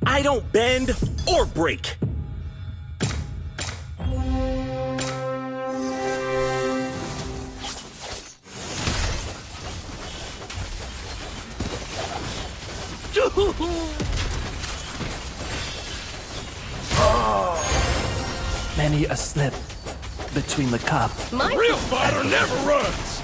I don't bend or break. Many a slip between the cup. The real fighter never runs.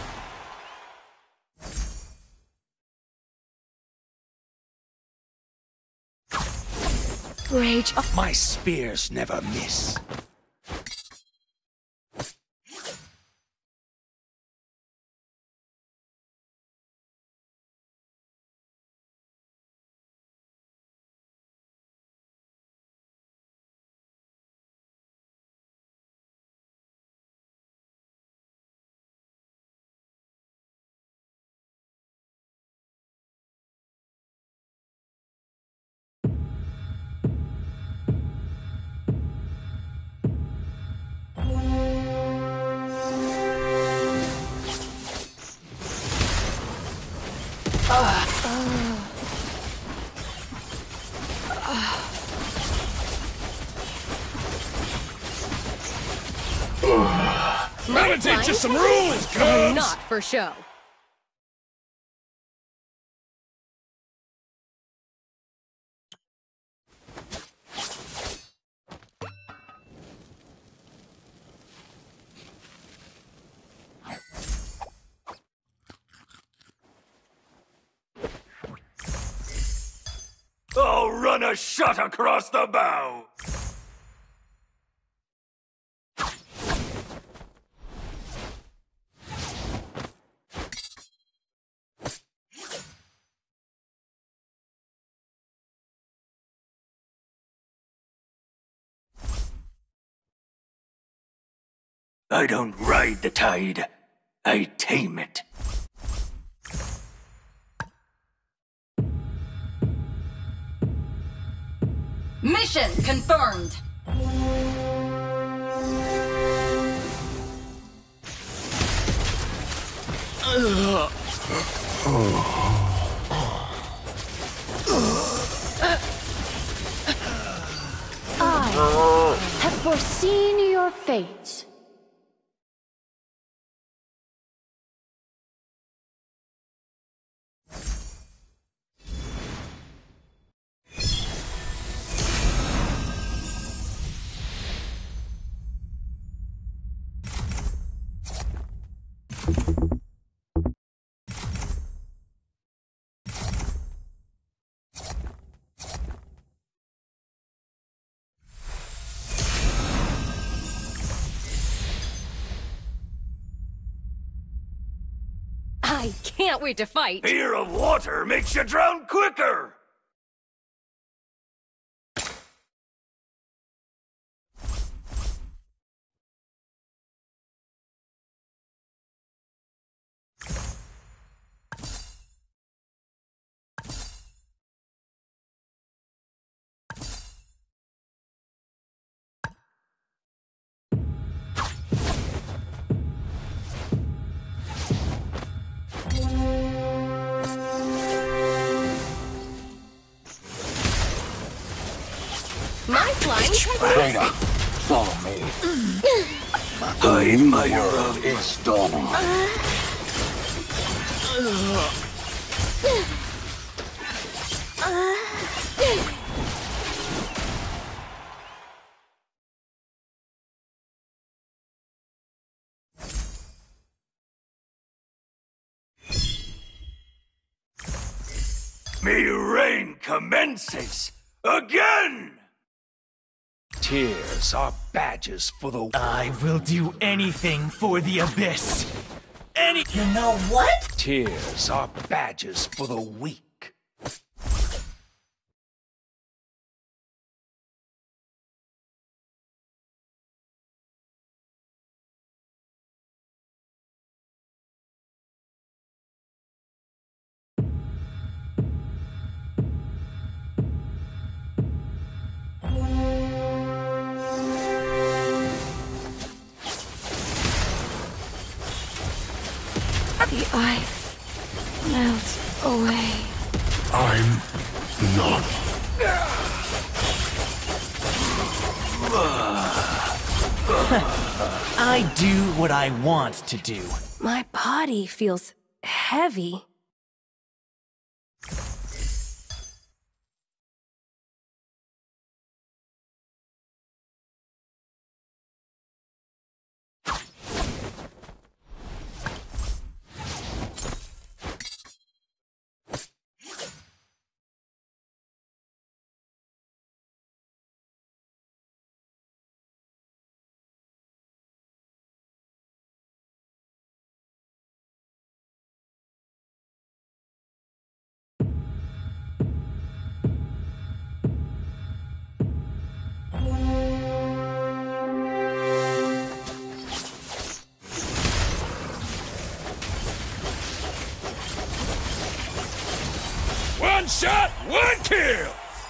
Rage. My spears never miss. I'm gonna teach you some rules, cubs! Not for show. I'll run a shot across the bow! I don't ride the tide, I tame it. Mission confirmed. I have foreseen your fate. I can't wait to fight. Fear of water makes you drown quicker! My flying Straight up. Follow me. The world is dawning. Me reign commences again! Tears are badges for the... I will do anything for the abyss. You know what? Tears are badges for the weak. The ice melts away. I'm not I do what I want to do. My body feels heavy. One shot, one kill!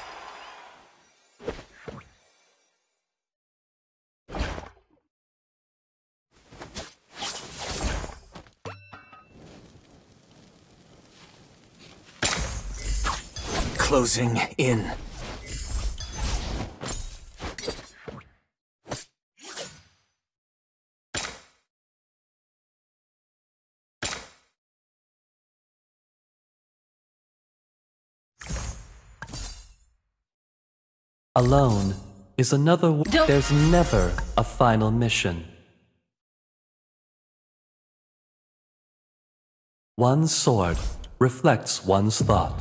Closing in. Alone is another. There's never a final mission. One sword reflects one's thought.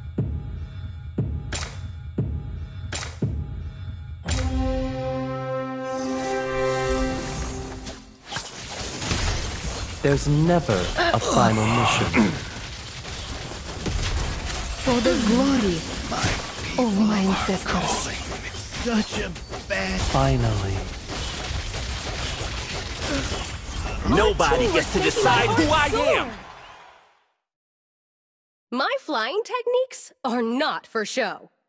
There's never a final mission. For the glory of my ancestors. Such a bad... Finally. Nobody gets to decide who I am! My flying techniques are not for show.